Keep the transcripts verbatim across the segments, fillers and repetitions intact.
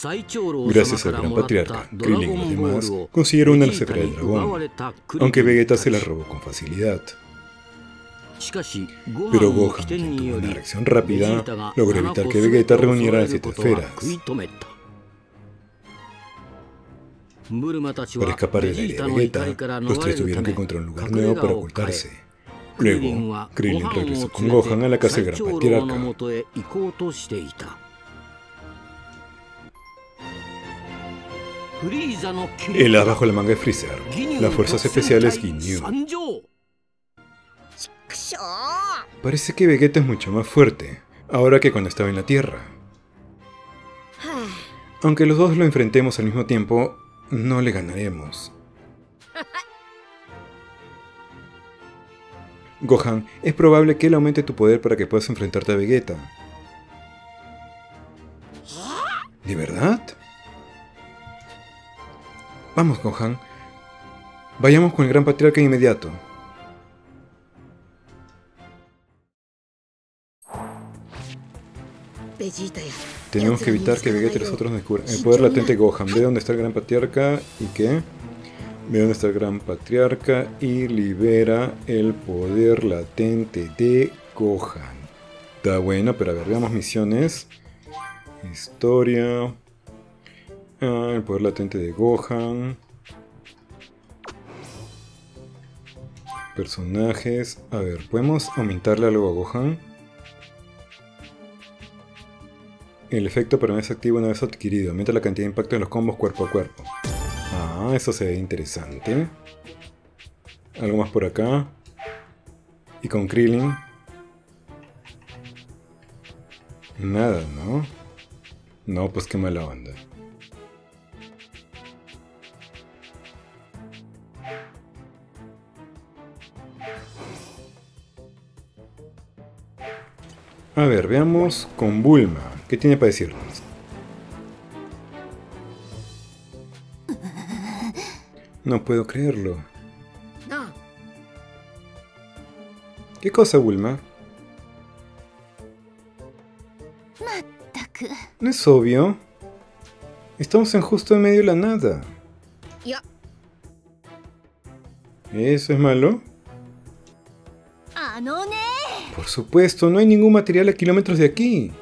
Gracias al gran patriarca, Krillin y los demás consiguieron una esfera del dragón, aunque Vegeta se la robó con facilidad. Pero Gohan, quien tuvo una reacción rápida, logró evitar que Vegeta reuniera las siete esferas. Para escapar del área de Vegeta, los tres tuvieron que encontrar un lugar nuevo para ocultarse. Luego, Krillin regresó con Gohan a la casa del gran patriarca. El as bajo la manga de Freezer, las fuerzas especiales Ginyu. Parece que Vegeta es mucho más fuerte, ahora que cuando estaba en la Tierra. Aunque los dos lo enfrentemos al mismo tiempo, no le ganaremos. Gohan, es probable que él aumente tu poder para que puedas enfrentarte a Vegeta. ¿De verdad? Vamos, Gohan. Vayamos con el gran patriarca de inmediato. Tenemos que evitar que Vegeta y los otros descubran el poder latente de Gohan. Ve dónde está el gran patriarca y qué. Ve dónde está el gran patriarca y libera el poder latente de Gohan. Está bueno, pero a ver, veamos misiones. Historia. Ah, el poder latente de Gohan. Personajes. A ver, ¿podemos aumentarle algo a Gohan? El efecto permanece activo una vez adquirido. Aumenta la cantidad de impacto en los combos cuerpo a cuerpo. Ah, eso se ve interesante. Algo más por acá. Y con Krillin. Nada, ¿no? No, pues qué mala onda. A ver, veamos con Bulma. ¿Qué tiene para decirnos? No puedo creerlo. ¿Qué cosa, Bulma? No es obvio. Estamos en justo en medio de la nada. ¿Eso es malo? Por supuesto, no hay ningún material a kilómetros de aquí.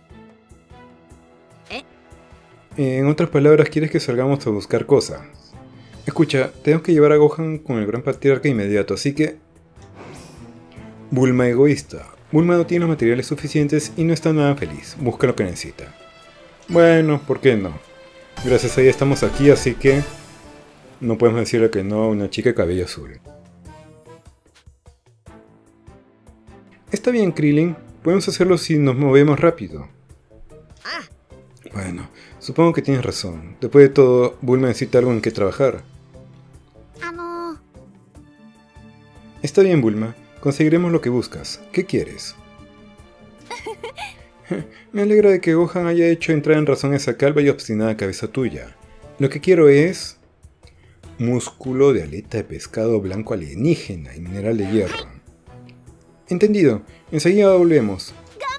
En otras palabras, ¿quieres que salgamos a buscar cosas? Escucha, tenemos que llevar a Gohan con el gran patriarca inmediato, así que... Bulma egoísta. Bulma no tiene los materiales suficientes y no está nada feliz. Busca lo que necesita. Bueno, ¿por qué no? Gracias a ella estamos aquí, así que... no podemos decirle que no a una chica de cabello azul. Está bien, Krillin. Podemos hacerlo si nos movemos rápido. Bueno, supongo que tienes razón. Después de todo, Bulma necesita algo en que trabajar. Está bien, Bulma. Conseguiremos lo que buscas. ¿Qué quieres? Me alegra de que Gohan haya hecho entrar en razón esa calva y obstinada cabeza tuya. Lo que quiero es... músculo de aleta de pescado blanco alienígena y mineral de hierro. Entendido. Enseguida volvemos.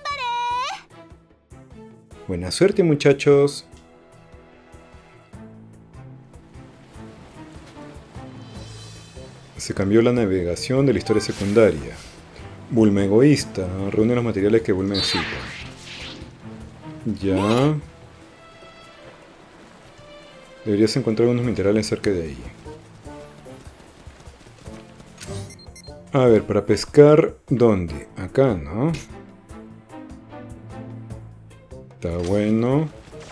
Buena suerte, muchachos. Se cambió la navegación de la historia secundaria. Bulma egoísta. Reúne los materiales que Bulma necesita. Ya. Deberías encontrar unos minerales cerca de ahí. A ver, para pescar, ¿dónde? Acá, ¿no? Está bueno.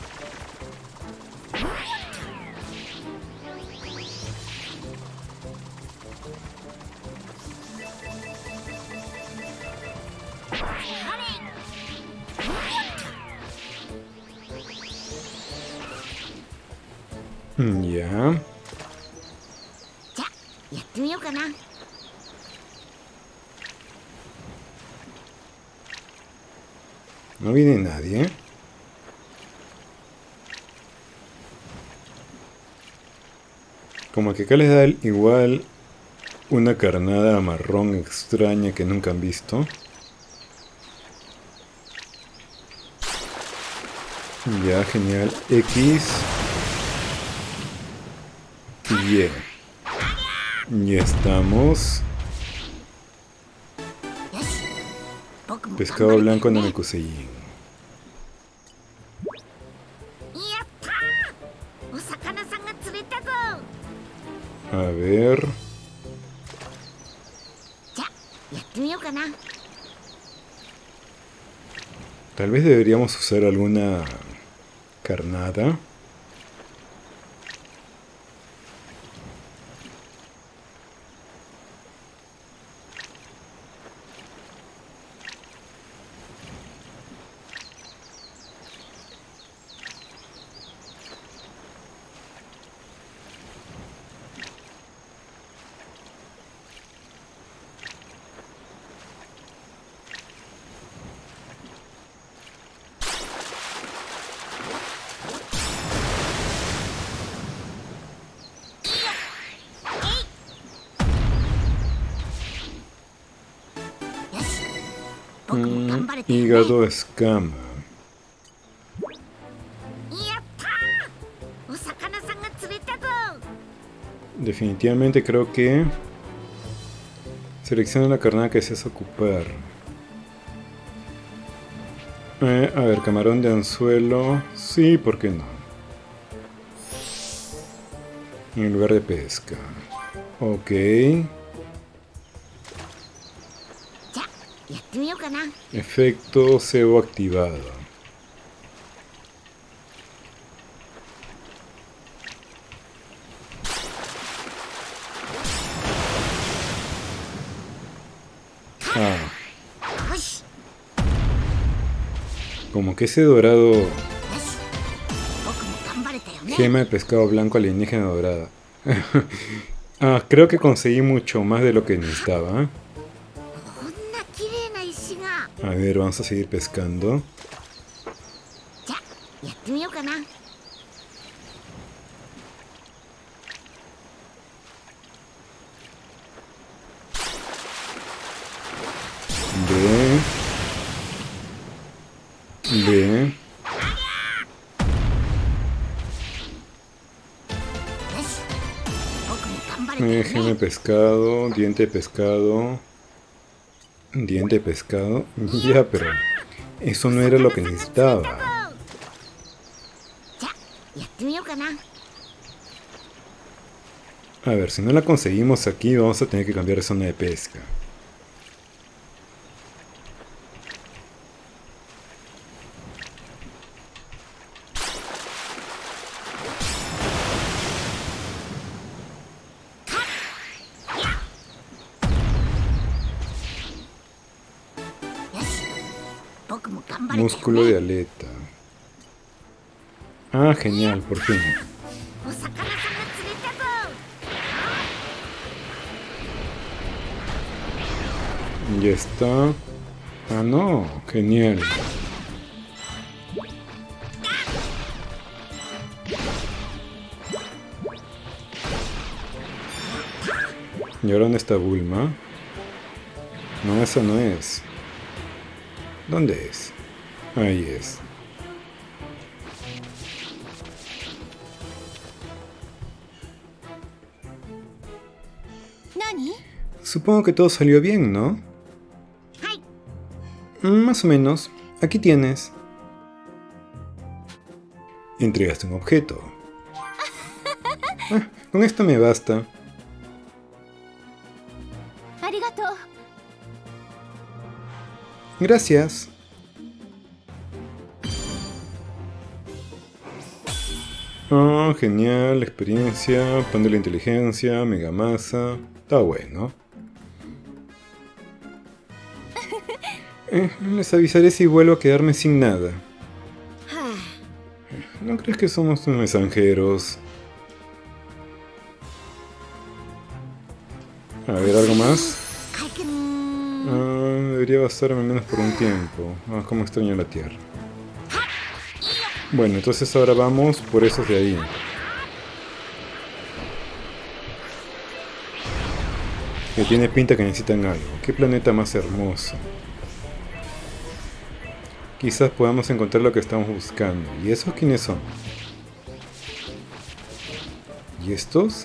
Ya. No viene nadie. Como que acá les da igual una carnada marrón extraña que nunca han visto. Ya, genial. X. Y. Ya estamos. Pescado blanco Namekusei. A ver. Tal vez deberíamos usar alguna carnada. Mm, hígado escama. Definitivamente creo que selecciona la carnada que deseas ocupar. Eh, a ver, camarón de anzuelo. Sí, ¿por qué no? En lugar de pesca. Ok. Efecto cebo activado. Ah. Como que ese dorado... Gema de pescado blanco alienígena dorada. Ah, creo que conseguí mucho más de lo que necesitaba. A ver, vamos a seguir pescando. Ve. Ve. Eh, gema de pescado, diente de pescado. Diente de pescado. Ya, pero eso no era lo que necesitaba. A ver, si no la conseguimos aquí, vamos a tener que cambiar de zona de pesca. Músculo de aleta. Ah, genial, por fin. Ya está. Ah, no, genial. ¿Y ahora dónde está Bulma? No, esa no es. ¿Dónde es? Ahí es. ¿Nani? Supongo que todo salió bien, ¿no? Más o menos. Aquí tienes. Entregaste un objeto. Ah, con esto me basta. Arigato. Gracias. Ah, genial, experiencia, pan de la inteligencia, mega masa. Está bueno. Eh, les avisaré si vuelvo a quedarme sin nada. ¿No crees que somos unos mensajeros? A ver, ¿algo más? Ah, debería bastarme al menos por un tiempo. Ah, cómo extraño la Tierra. Bueno, entonces ahora vamos por esos de ahí. Que tiene pinta que necesitan algo. ¿Qué planeta más hermoso? quizás podamos encontrar lo que estamos buscando. ¿Y esos quiénes son? ¿Y estos?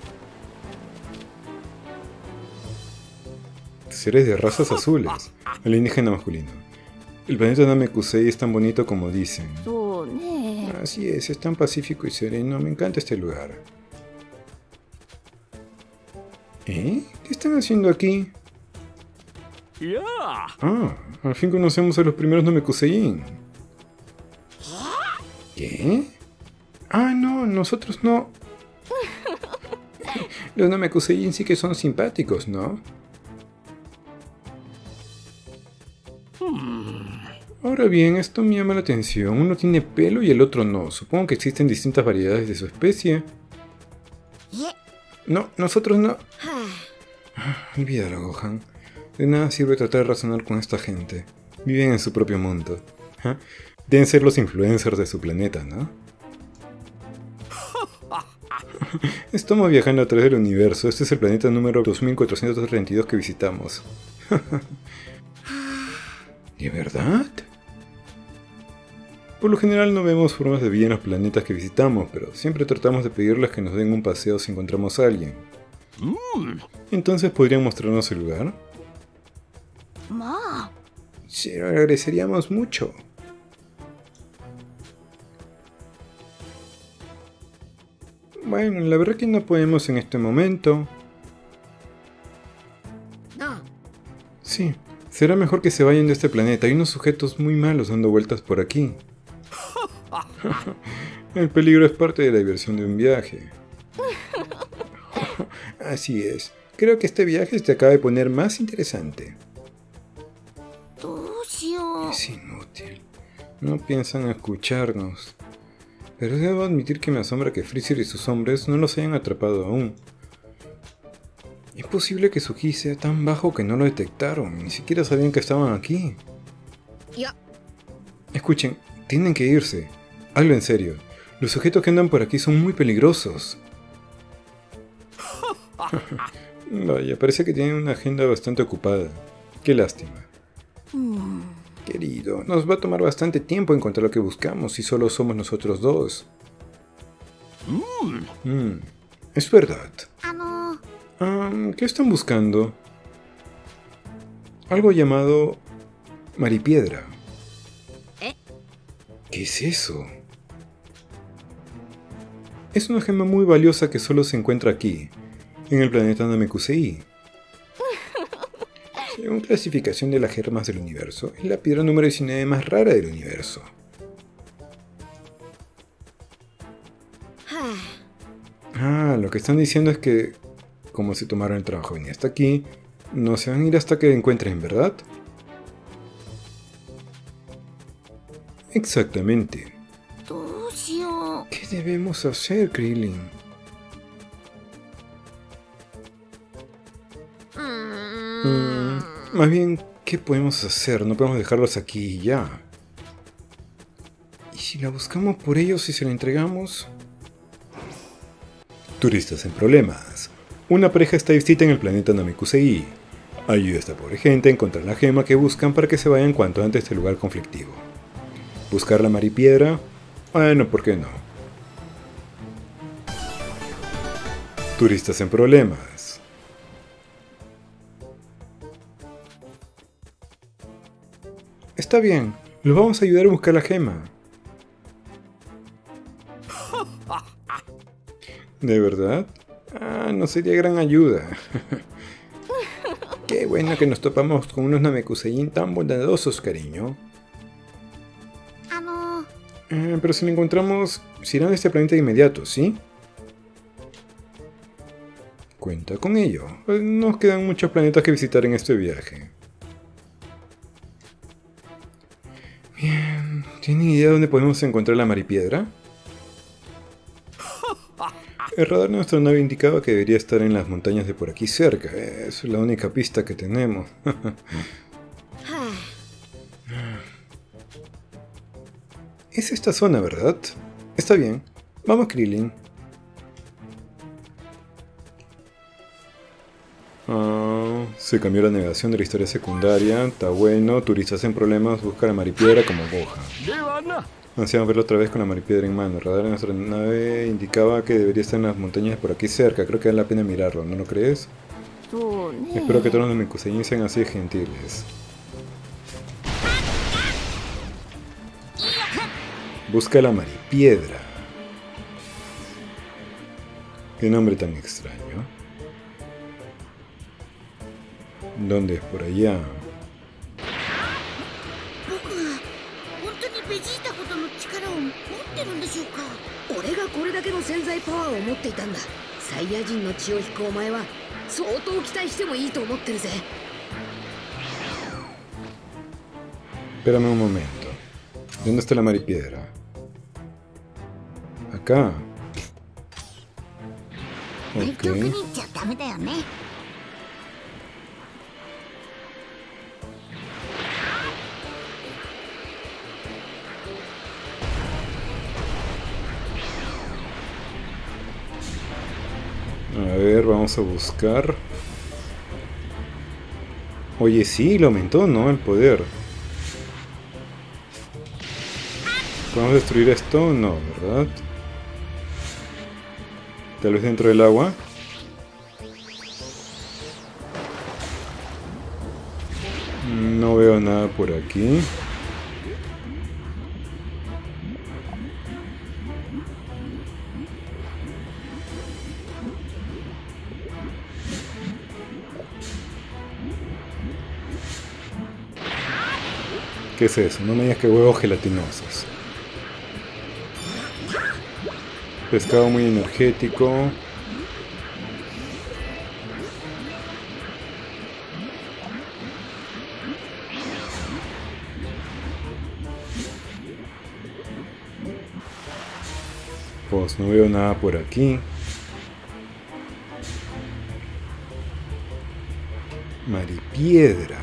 Seres de razas azules. Alienígena masculino. El planeta Namekusei es tan bonito como dicen. Así es, es tan pacífico y sereno. Me encanta este lugar. ¿Eh? ¿Qué están haciendo aquí? Ah, al fin conocemos a los primeros Namekusein. ¿Qué? Ah, no, nosotros no. Los Namekusein sí que son simpáticos, ¿no? Ahora bien, esto me llama la atención. Uno tiene pelo y el otro no. Supongo que existen distintas variedades de su especie. No, nosotros no. Olvídalo, Gohan. De nada sirve tratar de razonar con esta gente. Viven en su propio mundo. ¿Ah? Deben ser los influencers de su planeta, ¿no? Estamos viajando a través del universo. Este es el planeta número dos mil cuatrocientos treinta y dos que visitamos. ¿De verdad? Por lo general no vemos formas de vida en los planetas que visitamos, pero siempre tratamos de pedirles que nos den un paseo si encontramos a alguien. Entonces, ¿podrían mostrarnos el lugar? Se lo agradeceríamos mucho. Bueno, la verdad que no podemos en este momento. Sí, será mejor que se vayan de este planeta. Hay unos sujetos muy malos dando vueltas por aquí. El peligro es parte de la diversión de un viaje. Así es. Creo que este viaje se acaba de poner más interesante. Es inútil. No piensan escucharnos. Pero debo admitir que me asombra que Freezer y sus hombres no los hayan atrapado aún. Es posible que su ki sea tan bajo que no lo detectaron. Ni siquiera sabían que estaban aquí. Escuchen, tienen que irse. Hablo en serio. Los sujetos que andan por aquí son muy peligrosos. Vaya, parece que tienen una agenda bastante ocupada. Qué lástima. Querido, nos va a tomar bastante tiempo encontrar lo que buscamos si solo somos nosotros dos. Mm, es verdad. Um, ¿Qué están buscando? Algo llamado Maripiedra. ¿Qué es eso? Es una gema muy valiosa que solo se encuentra aquí, en el planeta Namekusei. Según clasificación de las gemas del universo, es la piedra número diecinueve más rara del universo. Ah, lo que están diciendo es que, como se tomaron el trabajo de venir hasta aquí, no se van a ir hasta que encuentren, ¿verdad? Exactamente. ¿Qué debemos hacer, Krillin? Mm, más bien, ¿qué podemos hacer? No podemos dejarlos aquí y ya. ¿Y si la buscamos por ellos y se la entregamos? Turistas en problemas. Una pareja está de visita en el planeta Namekusei. Ayuda a esta pobre gente a encontrar la gema que buscan para que se vayan cuanto antes de este lugar conflictivo. ¿Buscar la maripiedra? Bueno, ¿por qué no? Turistas en problemas. Está bien, los vamos a ayudar a buscar la gema. ¿De verdad? Ah, no sería gran ayuda. Qué bueno que nos topamos con unos Namekusein tan bondadosos, cariño. Eh, pero si lo encontramos, se irán de este planeta de inmediato, ¿sí? Cuenta con ello. Nos quedan muchos planetas que visitar en este viaje. Bien, ¿tienen idea de dónde podemos encontrar la maripiedra? El radar de nuestra nave indicaba que debería estar en las montañas de por aquí cerca. Es la única pista que tenemos. Es esta zona, ¿verdad? Está bien. Vamos, Krillin. Oh, Se cambió la navegación de la historia secundaria. Está bueno. Turistas en problemas. Busca la maripiedra como Gohan. Ansiamos verlo otra vez con la maripiedra en mano. El radar de nuestra nave indicaba que debería estar en las montañas por aquí cerca. Creo que vale la pena mirarlo, ¿no lo crees? Espero que todos los Mikusein sean así de gentiles. Busca la maripiedra. Qué nombre tan extraño. ¿Dónde es? Por allá. Espérame un momento. ¿Dónde está la maripiedra? Acá. Ok. A ver, vamos a buscar. Oye, sí, lo aumentó, ¿no? El poder. ¿Podemos destruir esto? No, ¿verdad? Tal vez dentro del agua. No veo nada por aquí. ¿Qué es eso? No me digas que huevos gelatinosos. Pescado muy energético. Pues no veo nada por aquí. Maripiedra.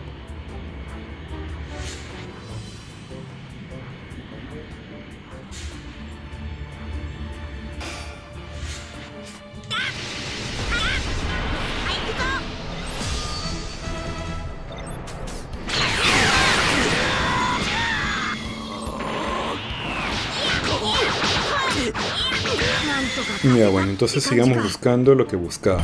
Ya, bueno, entonces sigamos buscando lo que buscábamos.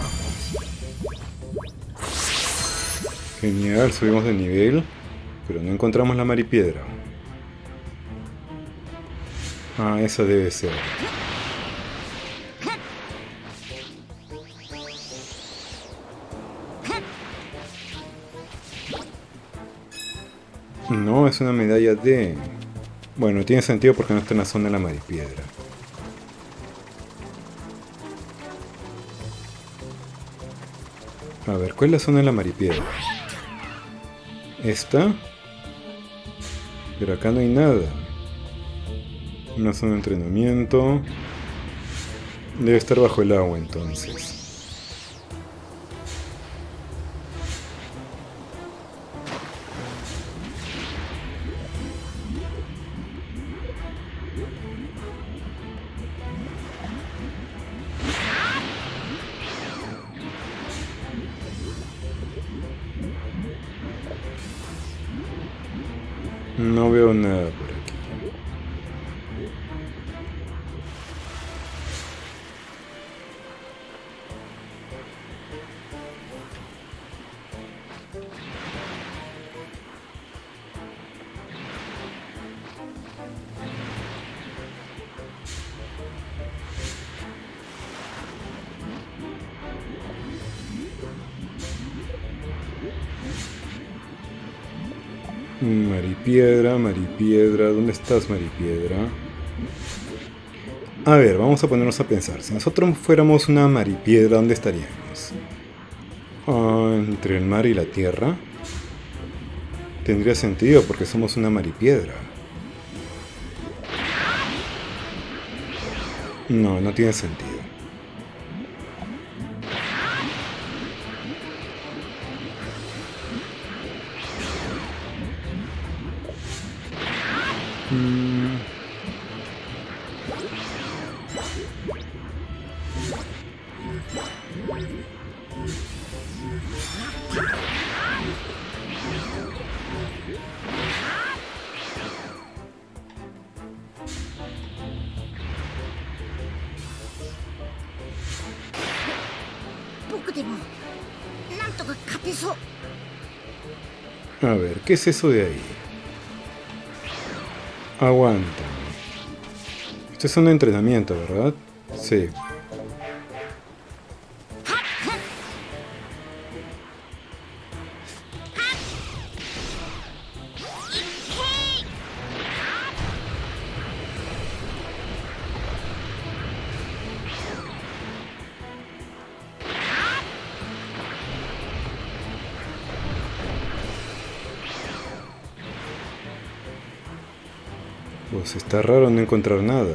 Genial, subimos de nivel, pero no encontramos la maripiedra. Ah, esa debe ser. No, es una medalla de... Bueno, tiene sentido porque no está en la zona de la maripiedra. A ver, ¿cuál es la zona de la maripiedra? ¿Esta? Pero acá no hay nada. Una zona de entrenamiento. Debe estar bajo el agua entonces. No veo nada por aquí. Maripiedra, Maripiedra, ¿dónde estás, Maripiedra? A ver, vamos a ponernos a pensar. Si nosotros fuéramos una maripiedra, ¿dónde estaríamos? Ah, entre el mar y la tierra. Tendría sentido porque somos una maripiedra. No, no tiene sentido. Mm. A ver, ¿qué es eso de ahí? Aguanta. Esto es un entrenamiento, ¿verdad? Sí. Pues está raro no encontrar nada.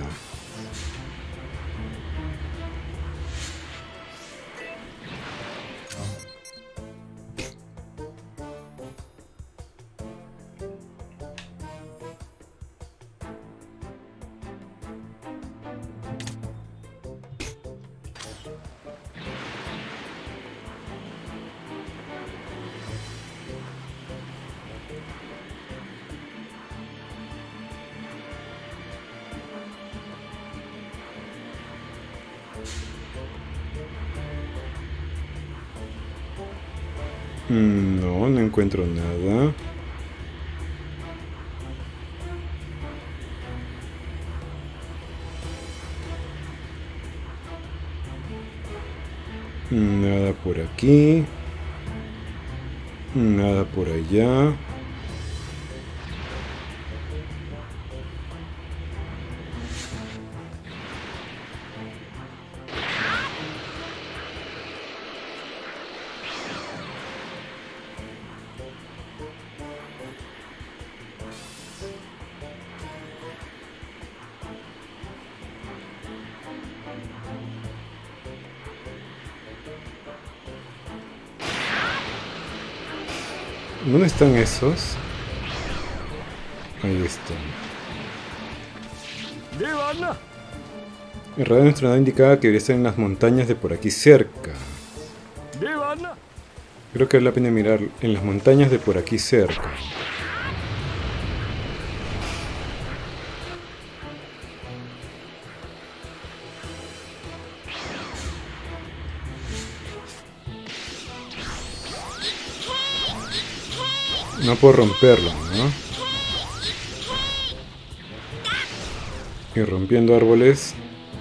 No, no encuentro nada. Nada por aquí. Nada por allá. ¿Dónde están esos? Ahí están. El radar entrenado indicaba que debería estar en las montañas de por aquí cerca. Creo que vale la pena mirar en las montañas de por aquí cerca. No puedo romperlo, ¿no? Y rompiendo árboles.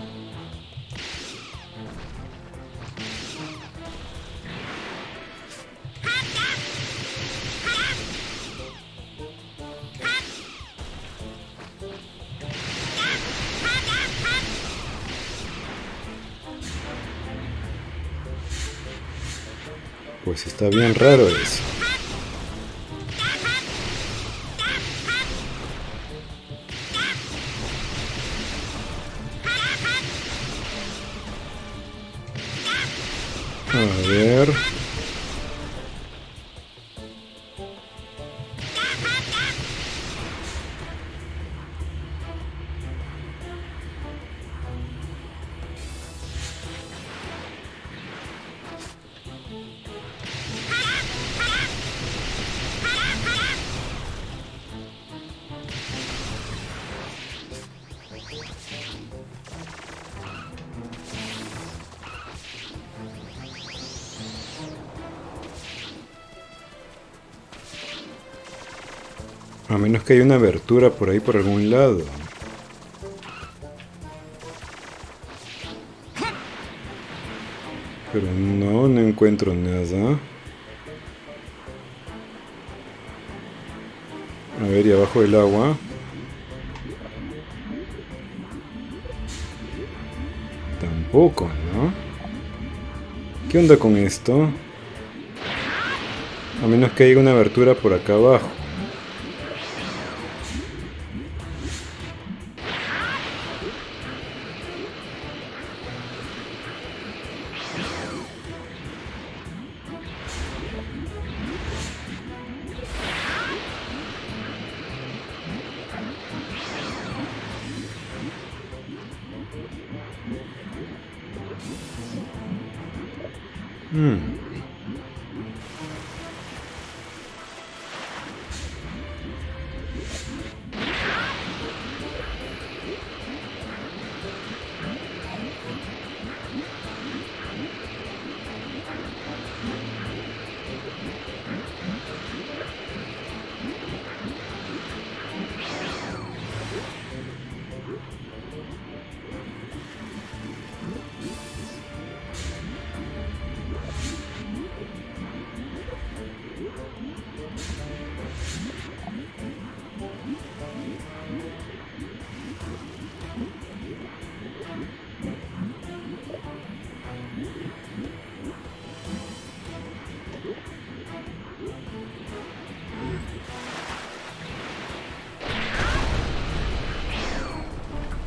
Pues está bien raro eso. A ver. A menos que haya una abertura por ahí por algún lado. Pero no, no encuentro nada. A ver, y abajo del agua. Tampoco, ¿no? ¿Qué onda con esto? A menos que haya una abertura por acá abajo. Hmm.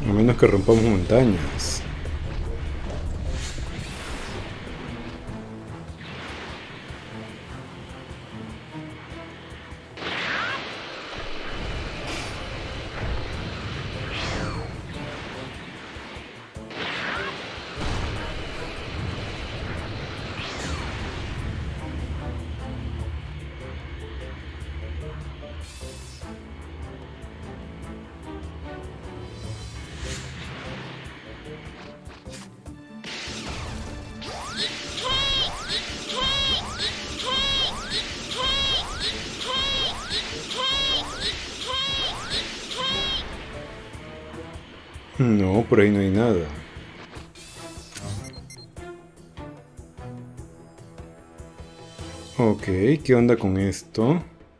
A menos que rompamos montañas. No, por ahí no hay nada. Ok, ¿qué onda con esto?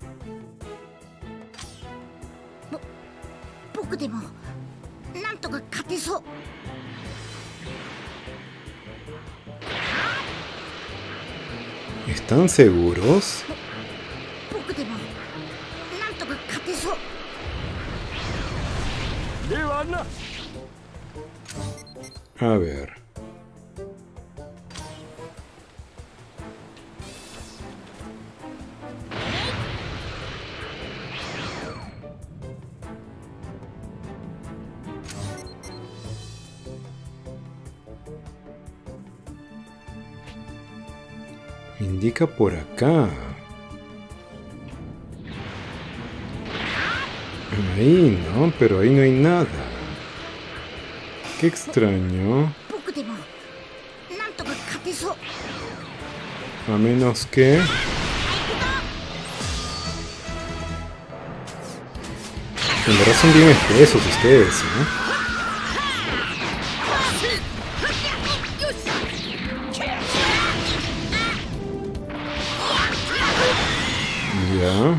¿Están seguros? A ver. Indica por acá. Ahí, ¿no? Pero ahí no hay nada. Qué extraño. A menos que... En verdad son bien espesos ustedes, ¿no? Ya.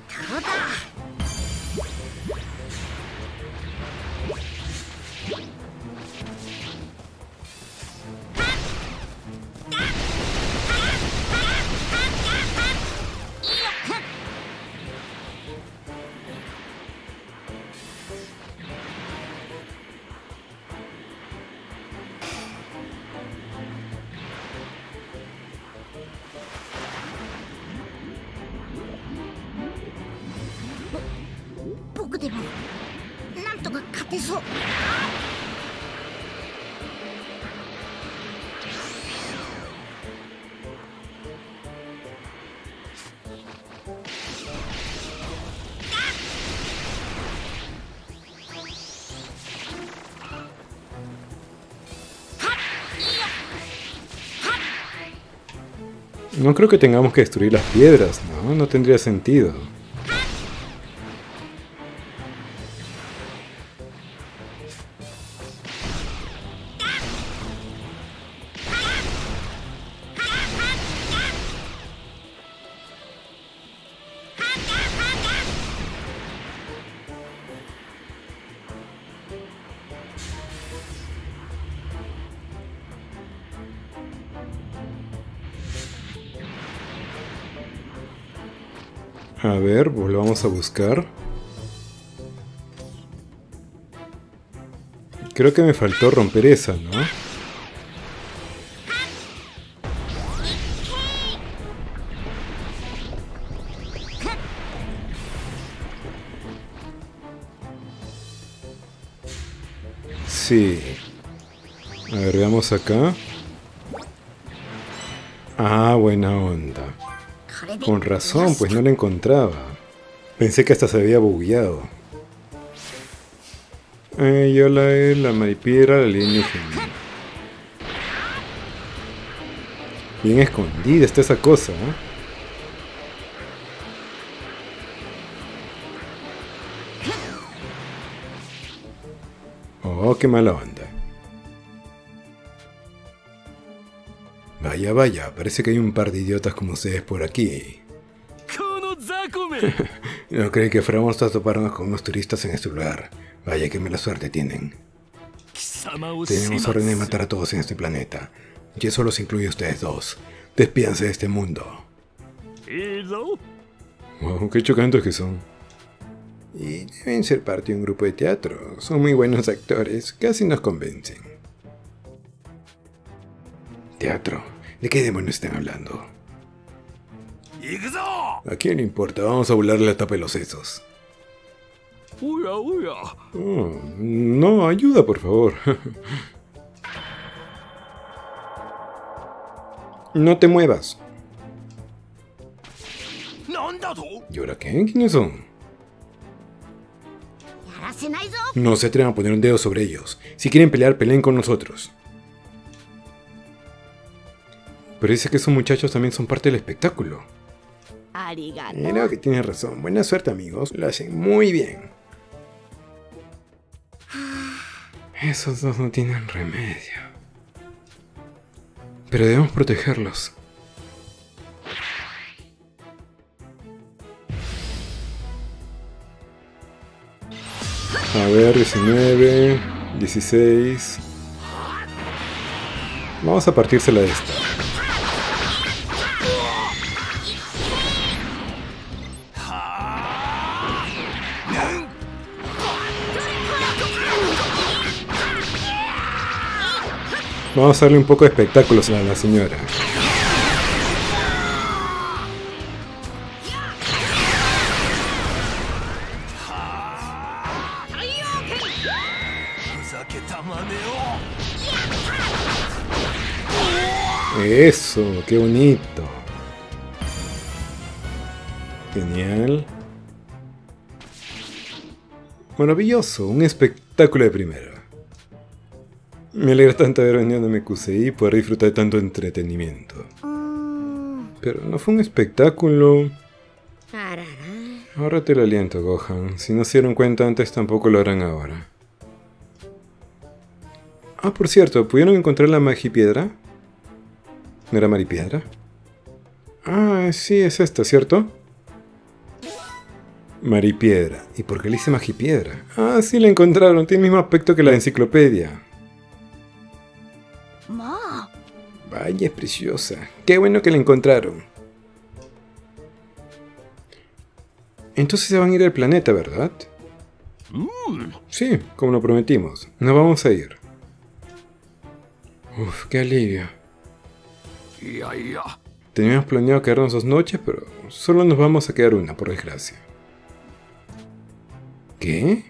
No creo que tengamos que destruir las piedras, ¿no? No tendría sentido. A ver, volvamos a buscar. Creo que me faltó romper esa, ¿no? Sí. A ver, veamos acá. Ah, buena onda. Con razón, pues no la encontraba. Pensé que hasta se había bugueado. Eh, yo la he, la maripiedra, la alienígena. Bien escondida está esa cosa, ¿eh? Oh, qué mala onda. Vaya, vaya, parece que hay un par de idiotas como ustedes por aquí. No creí que fuéramos a toparnos con unos turistas en este lugar. Vaya, qué mala suerte tienen. Tenemos orden de matar a todos en este planeta. Y eso los incluye a ustedes dos. Despídanse de este mundo. Wow, qué chocantes que son. Y deben ser parte de un grupo de teatro. Son muy buenos actores, casi nos convencen. Teatro. ¿De qué demonios están hablando? ¿A quién le importa? Vamos a volarle la tapa de los sesos. Oh, no, ayuda, por favor. No te muevas. ¿Y ahora qué? ¿Quiénes son? No se atrevan a poner un dedo sobre ellos. Si quieren pelear, peleen con nosotros. Pero dice que esos muchachos también son parte del espectáculo. Creo que tienes razón. Buena suerte, amigos. Lo hacen muy bien. Esos dos no tienen remedio. Pero debemos protegerlos. A ver, diecinueve, dieciséis. Vamos a partírsela de esta. Vamos a darle un poco de espectáculos a la señora. Eso, qué bonito. Genial. Maravilloso, un espectáculo de primera. Me alegra tanto haber venido a M Q C I y poder disfrutar de tanto entretenimiento. Pero no fue un espectáculo. Ahórrate el aliento, Gohan. Si no se dieron cuenta antes, tampoco lo harán ahora. Ah, por cierto, ¿pudieron encontrar la Magipiedra? ¿No era Maripiedra? Ah, sí, es esta, ¿cierto? Maripiedra. ¿Y por qué le hice Magipiedra? Ah, sí, la encontraron. Tiene el mismo aspecto que la enciclopedia. Vaya, es preciosa. Qué bueno que la encontraron. Entonces se van a ir al planeta, ¿verdad? Mm. Sí, como lo prometimos. Nos vamos a ir. Uf, qué alivio. Teníamos planeado quedarnos dos noches, pero solo nos vamos a quedar una, por desgracia. ¿Qué?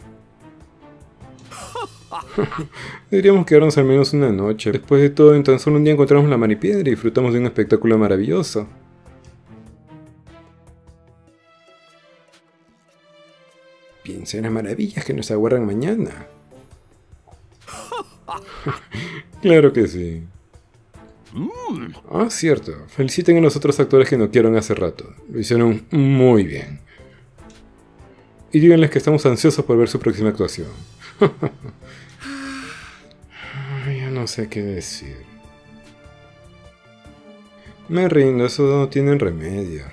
Deberíamos quedarnos al menos una noche. Después de todo, en tan solo un día encontramos la Maripiedra y disfrutamos de un espectáculo maravilloso. Piensa en las maravillas que nos aguardan mañana. Claro que sí. Ah, cierto. Feliciten a los otros actores que noquearon hace rato. Lo hicieron muy bien. Y díganles que estamos ansiosos por ver su próxima actuación. Ya no sé qué decir. Me rindo, eso no tienen remedio.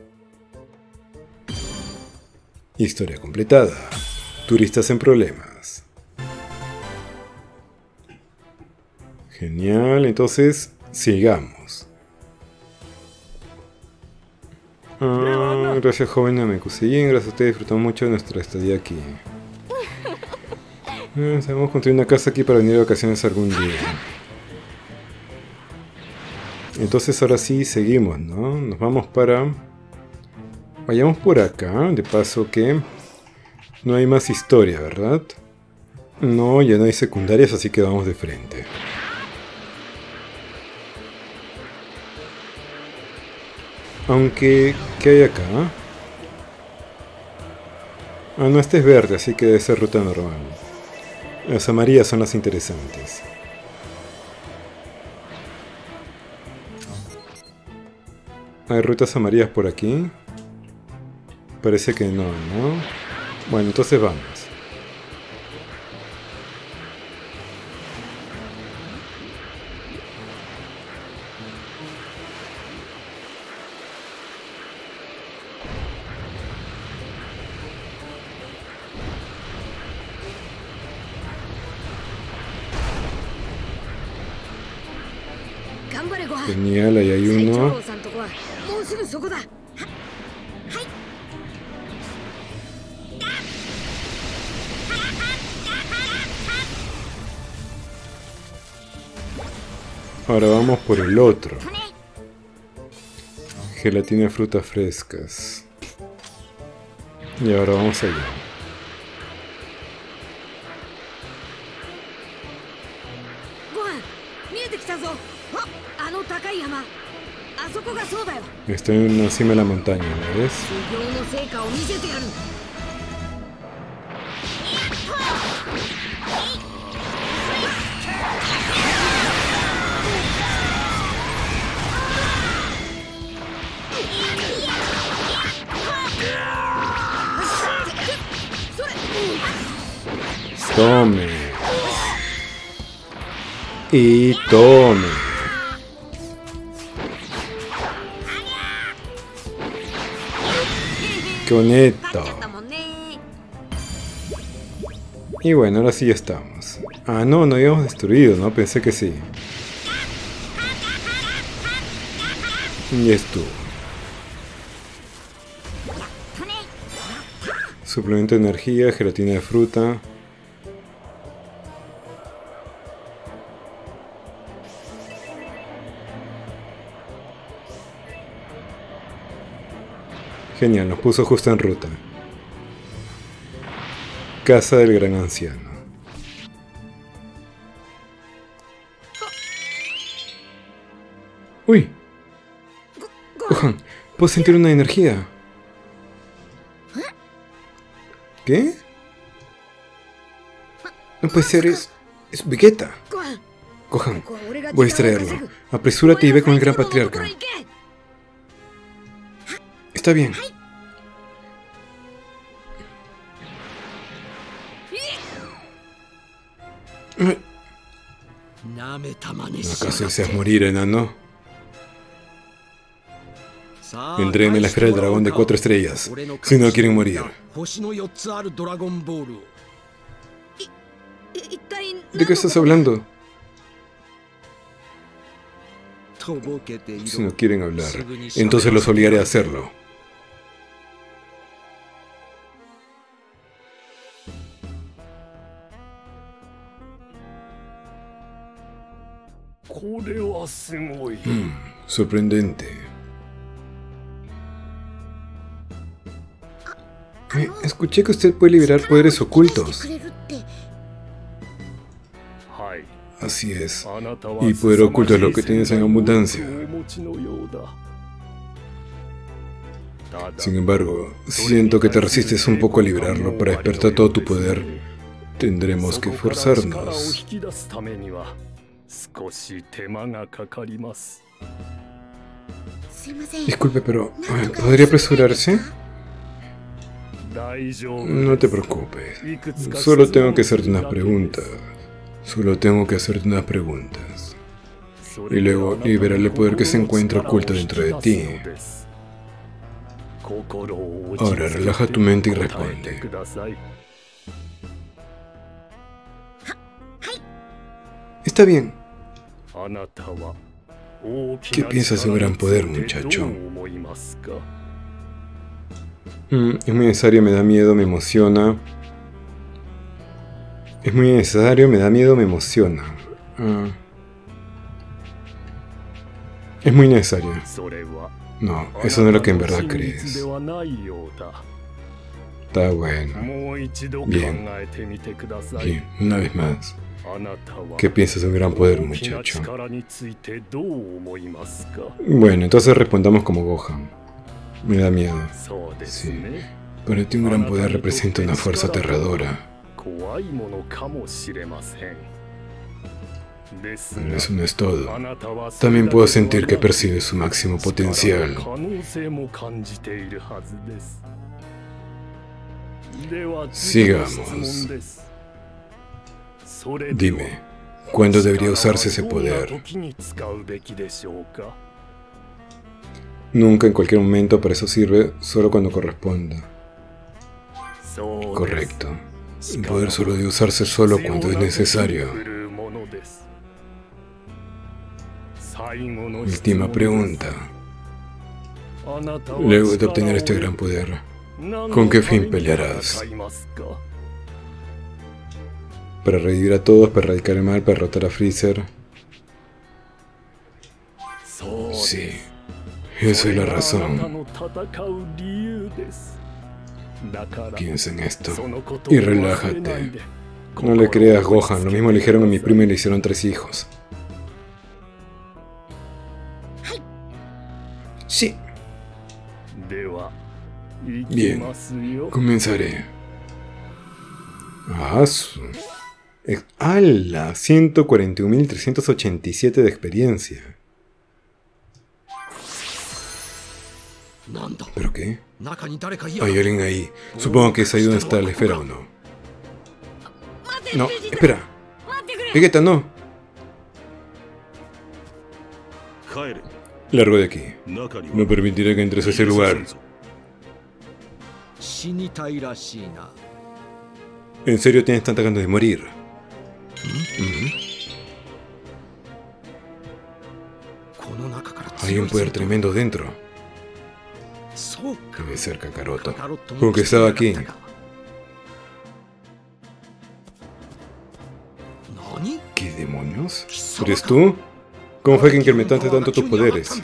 Historia completada. Turistas en problemas. Genial, entonces sigamos. Ah, gracias, joven M Q C I. Gracias a ustedes disfrutamos mucho de nuestra estadía aquí. Eh, Sabemos construir una casa aquí para venir de vacaciones algún día. Entonces ahora sí seguimos, ¿no? Nos vamos para... Vayamos por acá, de paso que... No hay más historia, ¿verdad? No, ya no hay secundarias, así que vamos de frente. Aunque... ¿Qué hay acá? Ah, no, este es verde, así que debe ser ruta normal. Las amarillas son las interesantes. ¿Hay rutas amarillas por aquí? Parece que no, ¿no? Bueno, entonces vamos. Genial, ahí hay uno. Ahora vamos por el otro. Gelatina de frutas frescas. Y ahora vamos allá. Estoy en la cima de la montaña, ¿no ves? Tome. Y tome. ¡Qué bonito! Y bueno, ahora sí ya estamos. Ah, no, no habíamos destruido, ¿no? Pensé que sí. Y estuvo. Suplemento de energía, gelatina de fruta. Genial, nos puso justo en ruta. Casa del gran anciano. ¡Uy! Gohan, puedo sentir una energía. ¿Qué? No puede ser, es... es Vegeta. Gohan, voy a extraerlo. Apresúrate y ve con el gran patriarca. Está bien. ¿Acaso deseas morir, enano? Entréguenme la esfera del dragón de cuatro estrellas, si no quieren morir. ¿De qué estás hablando? Si no quieren hablar, entonces los obligaré a hacerlo. Mm, sorprendente. Eh, escuché que usted puede liberar poderes ocultos. Así es. Y poder oculto es lo que tienes en abundancia. Sin embargo, siento que te resistes un poco a liberarlo. Para despertar todo tu poder, tendremos que esforzarnos. Disculpe, pero ¿podría apresurarse? No te preocupes. Solo tengo que hacerte unas preguntas. Solo tengo que hacerte unas preguntas. Y luego liberar el poder que se encuentra oculto dentro de ti. Ahora relaja tu mente y responde. Está bien. ¿Qué piensas de un gran poder, muchacho? Mm, es muy necesario, me da miedo, me emociona. Es muy necesario, me da miedo, me emociona. Uh, es muy necesario. No, eso no es lo que en verdad crees. Está bueno. Bien. Bien, una vez más. ¿Qué piensas de un gran poder, muchacho? Bueno, entonces respondamos como Gohan. Me da miedo. Sí. Para ti un gran poder representa una fuerza aterradora. Eso no es todo. También puedo sentir que percibe su máximo potencial. Sigamos. Dime, ¿cuándo debería usarse ese poder? Nunca, en cualquier momento, para eso sirve, solo cuando corresponda. Correcto. El poder solo debe usarse solo cuando es necesario. Última pregunta. Luego de obtener este gran poder, ¿con qué fin pelearás? ¿Para revivir a todos, para erradicar el mal, para derrotar a Freezer? Yo soy la razón. Piensa en esto y relájate. No le creas, Gohan. Lo mismo le dijeron a mi prima y le hicieron tres hijos. Sí. Bien, comenzaré. Ah, su... ¡Hala! ciento cuarenta y un mil trescientos ochenta y siete de experiencia. ¿Pero qué? Hay alguien ahí. Supongo que es ahí donde está la esfera, ¿o no? No, espera. Vegeta, no. Largo de aquí. No permitiré que entres a ese lugar. ¿En serio tienes tanta ganas de morir? ¿Mm? Hay un poder tremendo dentro. Debe ser Kakaroto. ¿Cómo que estaba aquí? ¿Qué demonios? ¿Eres tú? ¿Cómo fue que incrementaste tanto tus poderes?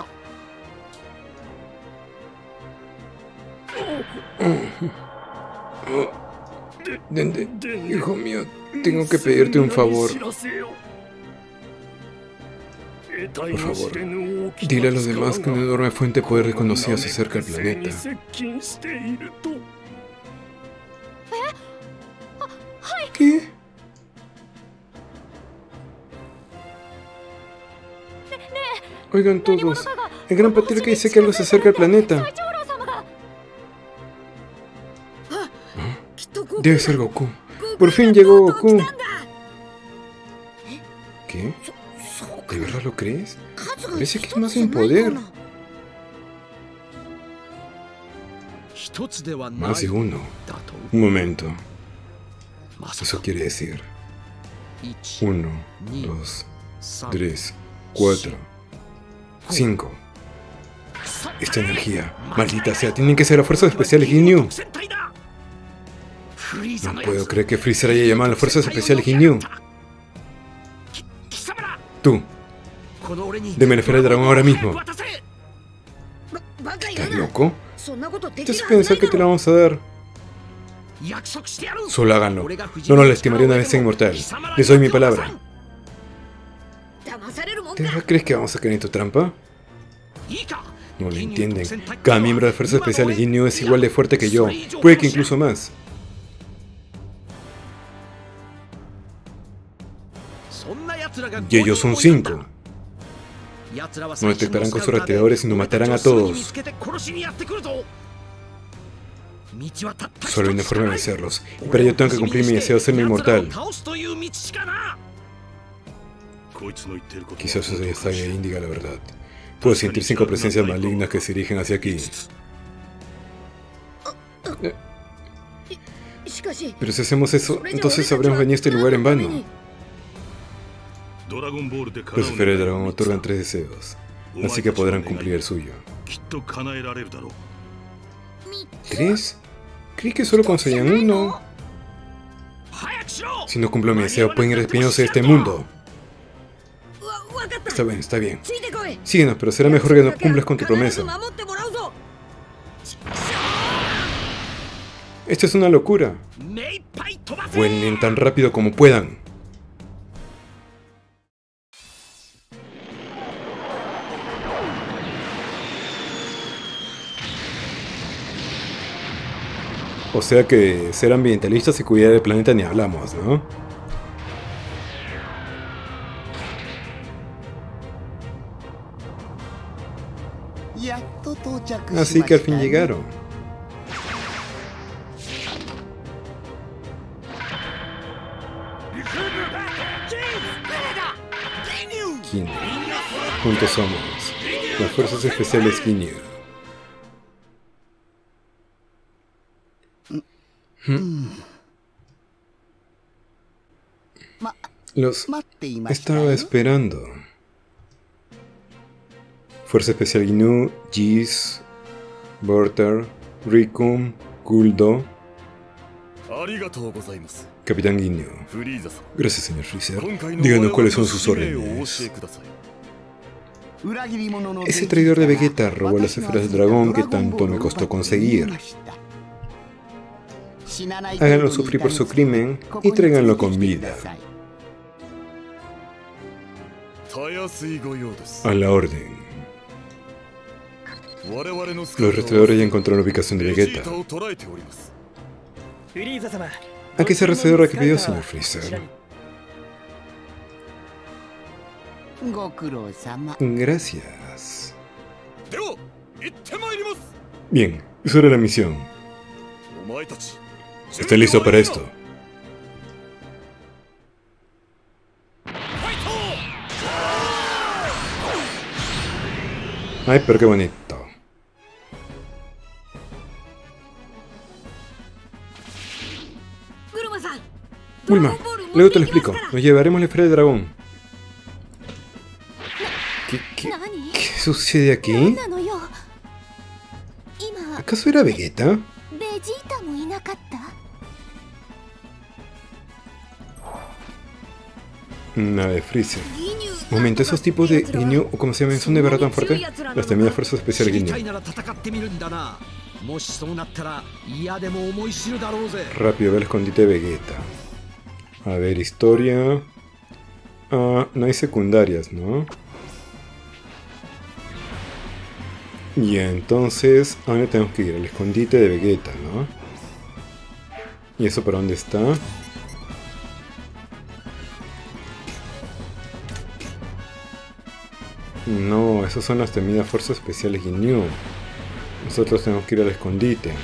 Dende, hijo mío, tengo que pedirte un favor. Por favor, dile a los demás que una enorme fuente de poder desconocida se acerca al planeta. ¿Qué? Oigan todos, el gran patriarca dice que algo se acerca al planeta. Debe ser Goku. Por fin llegó Goku. ¿Qué? ¿De verdad lo crees? Parece que es más en poder. Más de uno. Un momento. Eso quiere decir uno, dos, tres, cuatro, cinco. Esta energía, maldita sea, tienen que ser las fuerzas especiales Ginyu. No puedo creer que Freezer haya llamado a las fuerzas especiales Ginyu. Tú, deme la esfera del dragón ahora mismo. ¿Estás loco? ¿Te hace pensar que te la vamos a dar? Solo háganlo. No nos lastimaría una vez en inmortal. Les doy mi palabra. ¿De verdad crees que vamos a caer en tu trampa? No lo entienden. Cada miembro de las fuerzas especiales Ginyu es igual de fuerte que yo. Puede que incluso más. Y ellos son cinco. No detectarán con sus rastreadores y nos matarán a todos. Solo hay una forma de vencerlos. Y para ello tengo que cumplir mi deseo de hacerme inmortal. Quizás eso ya sabia indica la verdad. Puedo sentir cinco presencias malignas que se dirigen hacia aquí. Pero si hacemos eso, entonces habremos venido a este lugar en vano. Las esferas de dragón otorgan tres deseos, así que podrán cumplir el suyo. ¿Tres? Creí que solo conseguían uno. Si no cumplo mi deseo, pueden ir despidiéndose de este mundo. Está bien, está bien. Síguenos, pero será mejor que no cumplas con tu promesa. Esto es una locura. Vuelen tan rápido como puedan. O sea que ser ambientalistas y cuidar del planeta ni hablamos, ¿no? Así que al fin llegaron. Ginyu. Juntos somos las fuerzas especiales Ginyu. ¿Mm? Los estaba esperando. Fuerza especial Ginyu, Jis, Bortar, Rikum, Guldo. Capitán Ginyu. Gracias, señor Freezer. Díganos cuáles son sus órdenes. Ese traidor de Vegeta robó las esferas del dragón que tanto me costó conseguir. Háganlo sufrir por su crimen y tráiganlo con vida. A la orden. Los rastreadores ya encontraron la ubicación de Vegeta. ¿A qué se rastreadora que pidió, señor Freezer? Gracias. Bien, eso era la misión. ¿Está listo para esto? Ay, pero qué bonito. Bulma, luego te lo explico. Nos llevaremos la esfera del dragón. ¿Qué, qué, qué sucede aquí? ¿Acaso era Vegeta? Nada de Freezer. Momento, esos tipos de Ginyu, o como se llaman, son de verdad tan fuertes. Las temidas fuerzas especiales Ginyu. Rápido, ve el escondite de Vegeta. A ver, historia. Ah, no hay secundarias, ¿no? Y entonces, ¿a dónde tenemos que ir? Al escondite de Vegeta, ¿no? ¿Y eso para dónde está? No, esas son las temidas fuerzas especiales Ginyu. Nosotros tenemos que ir al escondite.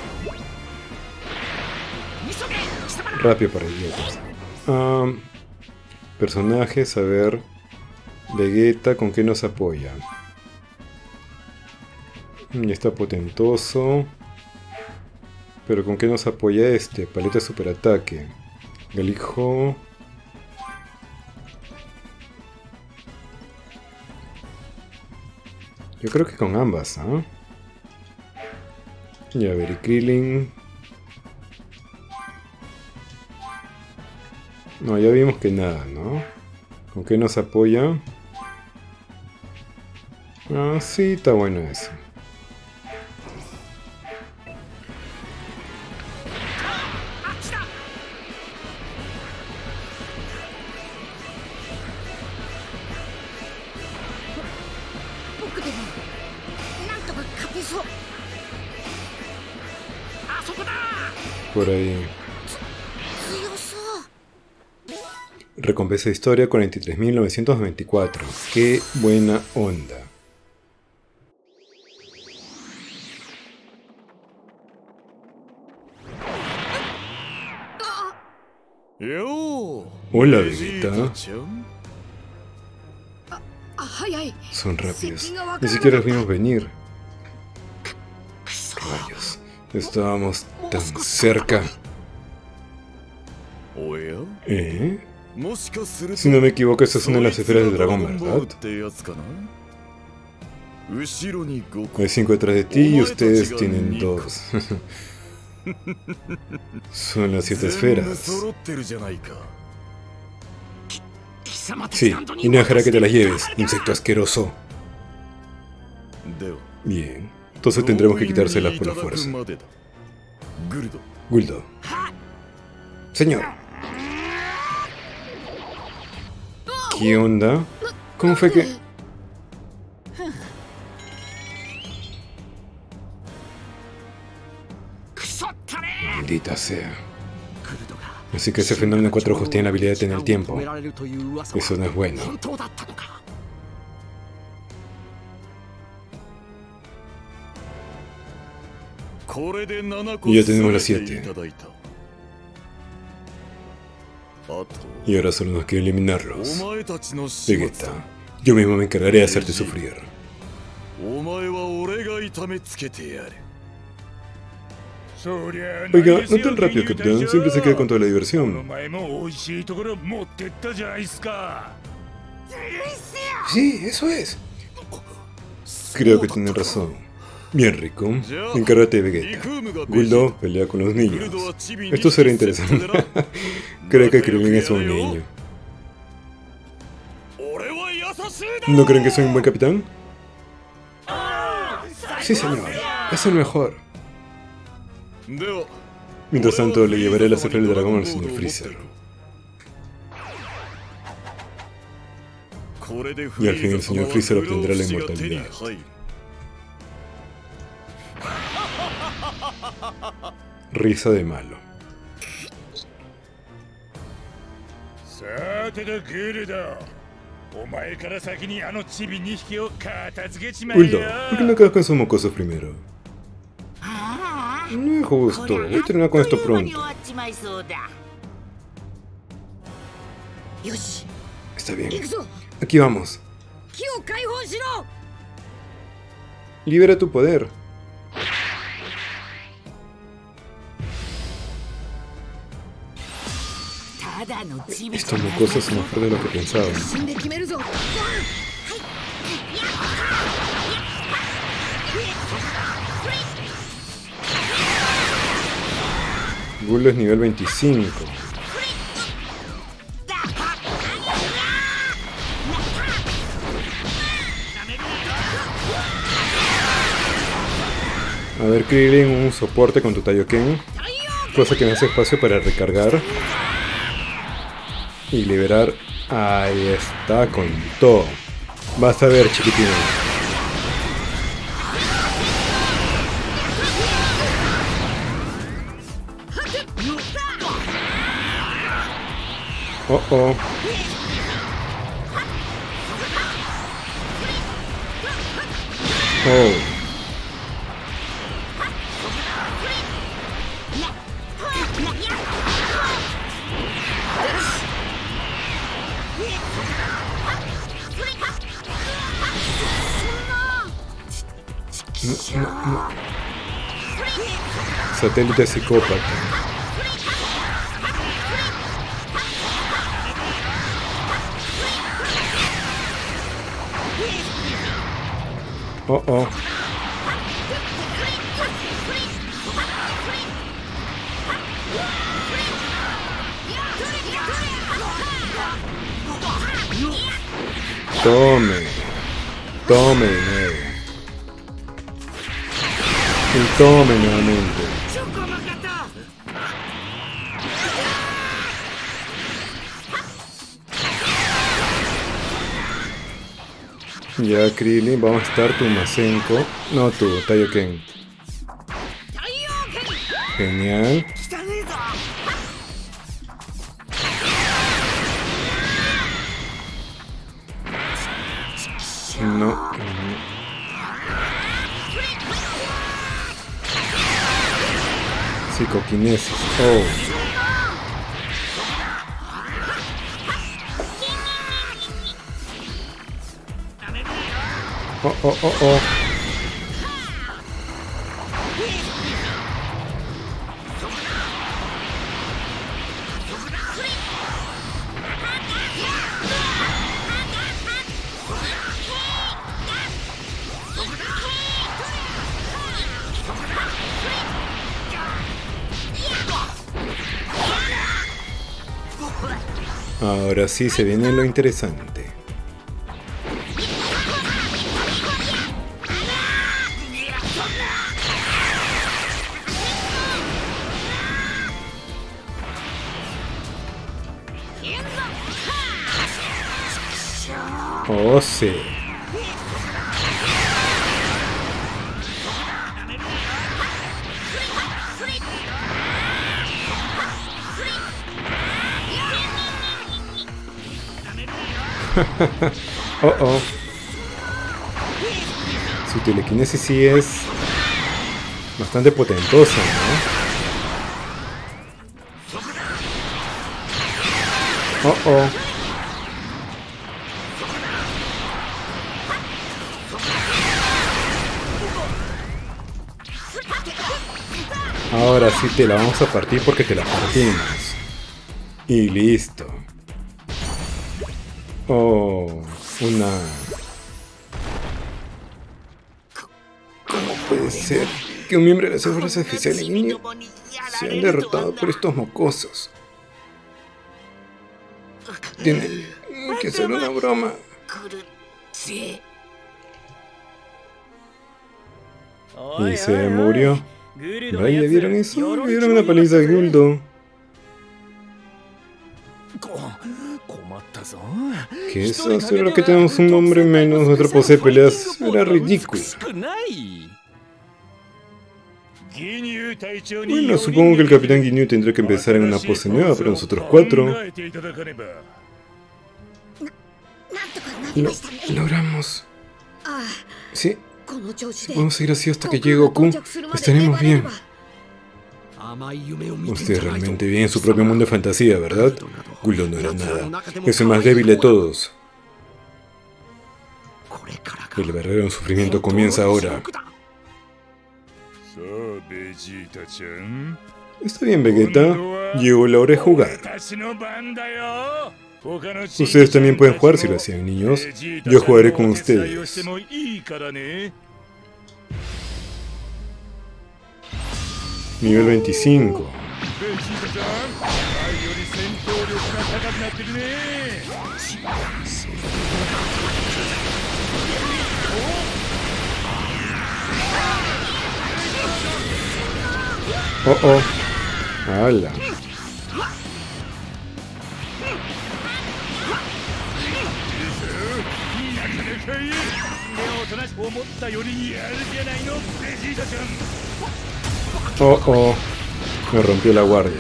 Rápido para idiotas. Um, personajes, a ver. Vegeta, ¿con qué nos apoya? Ya está potentoso. Pero ¿con qué nos apoya este? Paleta superataque. Galijo. Yo creo que con ambas, ¿ah? ¿eh? Ya, a ver, y Krillin. No, ya vimos que nada, ¿no? ¿Con qué nos apoya? Ah, sí, está bueno eso. Por ahí. Recompensa de historia cuarenta y tres mil novecientos veinticuatro. Qué buena onda. Hola, Vegeta. Son rápidos. Ni siquiera los vimos venir. Rayos. Estábamos tan cerca. ¿Eh? Si no me equivoco, esa es una de las esferas del dragón, ¿verdad? Hay cinco detrás de ti y ustedes tienen dos. Son las siete esferas. Sí, y no dejará que te las lleves, insecto asqueroso. Bien, entonces tendremos que quitárselas por la fuerza. Guldo. Señor. ¿Qué onda? ¿Cómo fue que...? Maldita sea. Así que ese fenómeno de cuatro ojos tiene la habilidad de tener el tiempo. Eso no es bueno. Y ya tenemos las siete. Y ahora solo nos queda eliminarlos. Vegeta, yo mismo me encargaré de hacerte sufrir. Oiga, no tan rápido, capitán. Siempre se queda con toda la diversión. Sí, eso es. Creo que tienen razón. Bien, Rico. Encárgate de Vegeta. Guldo pelea con los niños. Esto será interesante. Creo que Krillin es un niño. ¿No creen que soy un buen capitán? Sí, señor. Es el mejor. Mientras tanto, le llevaré la esfera del dragón al señor Freezer. Y al fin el señor Freezer obtendrá la inmortalidad. Risa de malo. Uldo, ¿por qué no acabas con sus mocosos primero? No es justo, voy a terminar con esto pronto. Está bien. Aquí vamos. Libera tu poder. Estos mocosos son más fuertes de lo que pensaba. Guldo es nivel veinticinco. A ver, Krillin, un soporte con tu Taioken. Cosa que me hace espacio para recargar. Y liberar. Ahí está, con todo. Vas a ver, chiquitino. Oh, oh. Oh. No, no, no. Satélite psicópata. Oh, oh. Tome. Tome de nuevo. Y tome nuevamente. Ya, Krillin, vamos a estar tu Masenko. No, tu Taioken. Genial. No. no. Psicoquinesis. Oh. Oh, oh, oh, oh. Ahora sí se viene lo interesante. Oh, sí. Oh, oh. Su telequinesis sí es bastante potentosa, ¿no? Oh, oh. Ahora sí te la vamos a partir porque te la partimos. Y listo. Oh, una... ¿Cómo puede ser que un miembro de las fuerzas especiales niño se han derrotado por estos mocosos? Tiene que ser una broma. Y se murió. Vaya, ¿vieron eso? ¿Vieron una paliza de Guldo? ¿Qué es eso? Solo que tenemos un hombre menos, nuestra pose de peleas era ridículo. Bueno, supongo que el Capitán Ginyu tendrá que empezar en una pose nueva para nosotros cuatro. Lo logramos. Sí. Si podemos seguir así hasta que llegue Goku, estaremos bien. Usted es realmente bien en su propio mundo de fantasía, ¿verdad? Guldo no era nada. Es el más débil de todos. El verdadero sufrimiento comienza ahora. Está bien, Vegeta. Llegó la hora de jugar. Ustedes también pueden jugar si lo hacían, niños. Yo jugaré con ustedes. Nivel veinticinco. Oh, oh. ¡Hala! Oh, oh. Me rompió la guardia.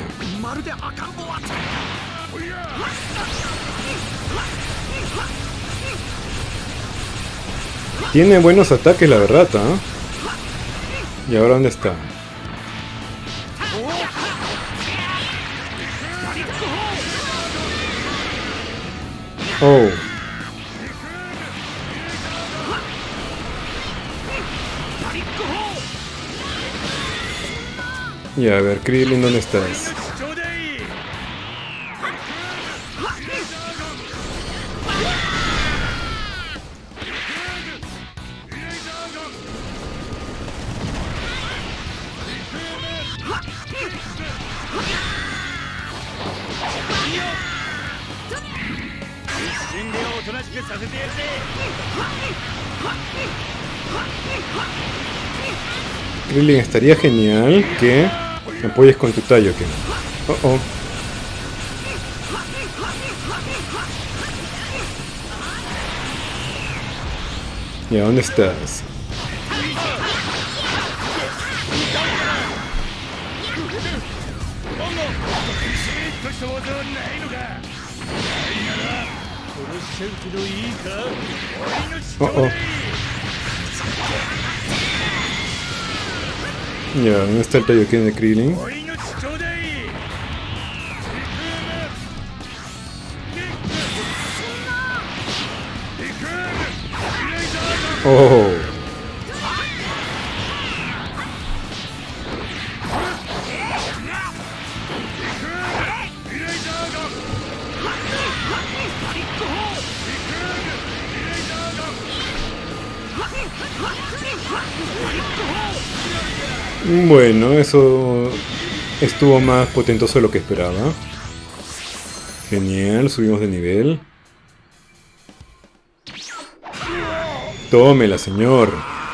Tiene buenos ataques, la verdad, ¿eh? ¿Y ahora dónde está? Oh. Y a ver, Krillin, ¿dónde estás? Krillin, estaría genial que me apoyes con tu tallo, que oh oh. ¿Y a dónde estás? Oh oh. Ya, ¿dónde está el Taiyuken de Krillin? Oh. Bueno, eso estuvo más potentoso de lo que esperaba. Genial, subimos de nivel. Tómela, señor.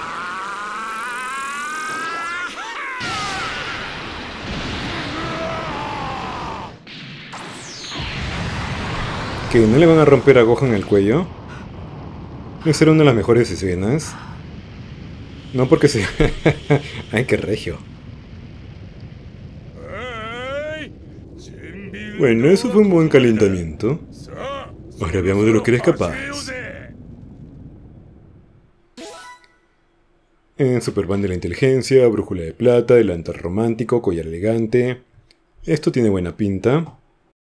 ¿Que no le van a romper a Gohan el cuello? Esa era una de las mejores escenas. No porque se... ¡Ay, qué regio! Bueno, eso fue un buen calentamiento. Ahora veamos de lo que eres capaz. En Superband de la inteligencia, brújula de plata, delantal romántico, collar elegante. Esto tiene buena pinta.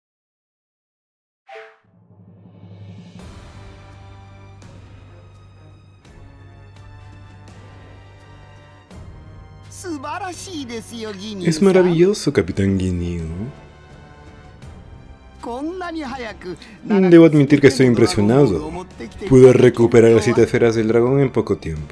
Es maravilloso, Capitán Ginyu. Debo admitir que estoy impresionado. Pude recuperar las siete esferas del dragón en poco tiempo.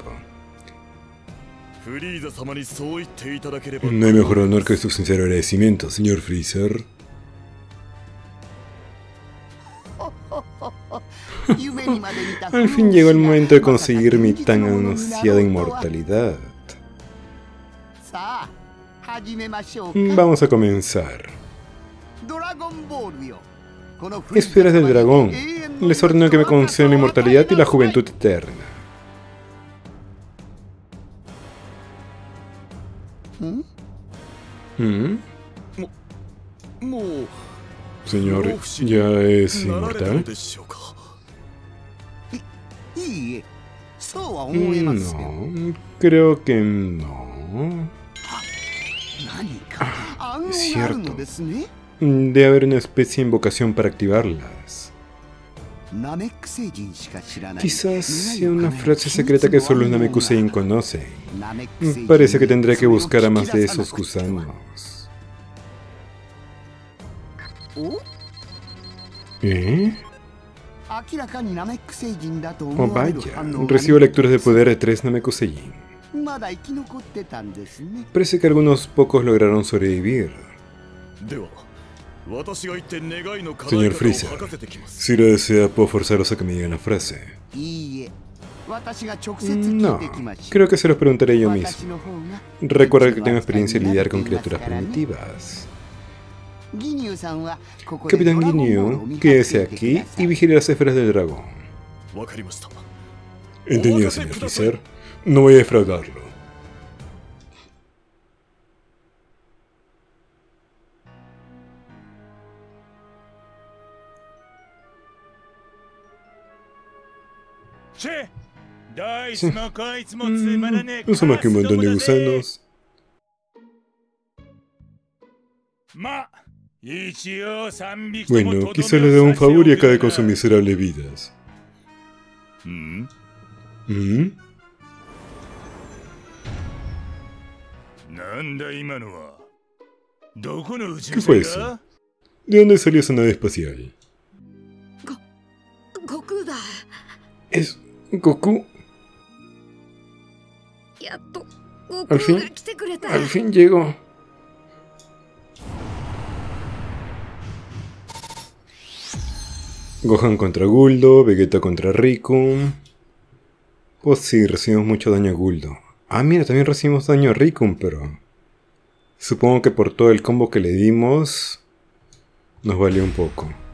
No hay mejor honor que su sincero agradecimiento, señor Freezer. Al fin llegó el momento de conseguir mi tan anunciada inmortalidad. Vamos a comenzar. Esferas del dragón. Les ordeno que me concedan la inmortalidad y la juventud eterna. ¿Mm? Señor, ¿ya es inmortal? No, creo que no. Ah, es cierto. Debe haber una especie de invocación para activarlas. Quizás sea una frase secreta que solo los Namekusein conocen. Parece que tendré que buscar a más de esos gusanos. ¿Eh? Oh, vaya. Recibo lecturas de poder de tres Namekusein. Parece que algunos pocos lograron sobrevivir. Señor Freezer, si lo desea, puedo forzaros a que me digan la frase. No, creo que se los preguntaré yo mismo. Recuerda que tengo experiencia en lidiar con criaturas primitivas. Capitán Ginyu, quédese aquí y vigile las esferas del dragón. Entendido, señor Freezer. No voy a defraudarlo. Sí. Mm, no son más que un montón de gusanos. Bueno, quizá le dé un favor y acabe con sus miserables vidas. ¿Mm? ¿Qué fue eso? ¿De dónde salió esa nave espacial? Es Goku. Al fin, al fin llegó. Gohan contra Guldo, Vegeta contra Riku. Pues sí, recibimos mucho daño a Guldo. Ah, mira, también recibimos daño a Riku, pero... supongo que por todo el combo que le dimos... nos valió un poco.